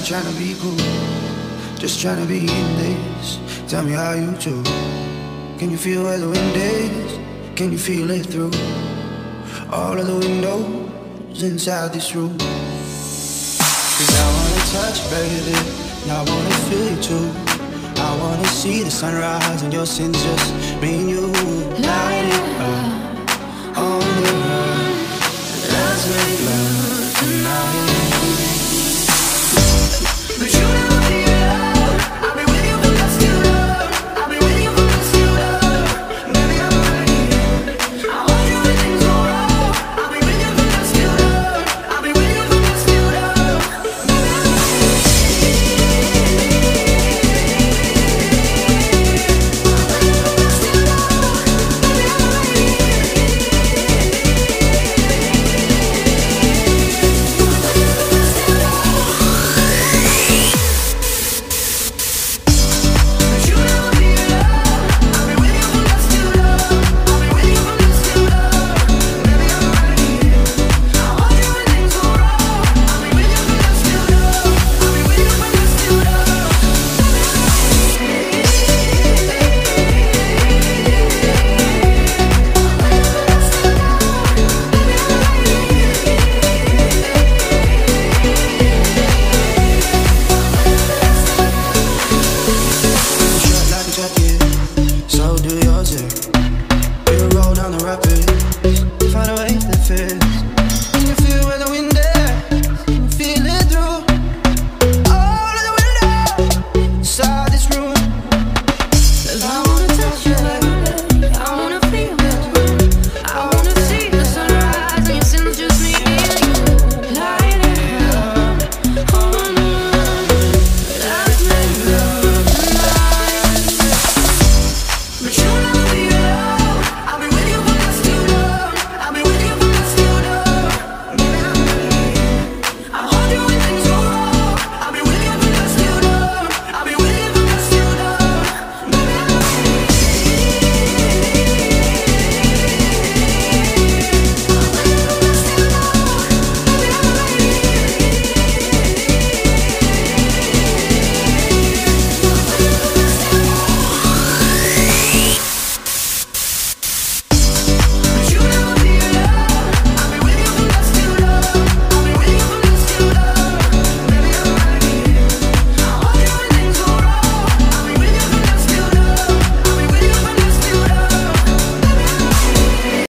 trying to be cool, just trying to be in this. Tell me how you do. Can you feel where the wind is? Can you feel it through all of the windows inside this room? 'Cause I wanna touch, baby, and I wanna feel you too. I wanna see the sunrise and your sins, just me and you. Light it up on the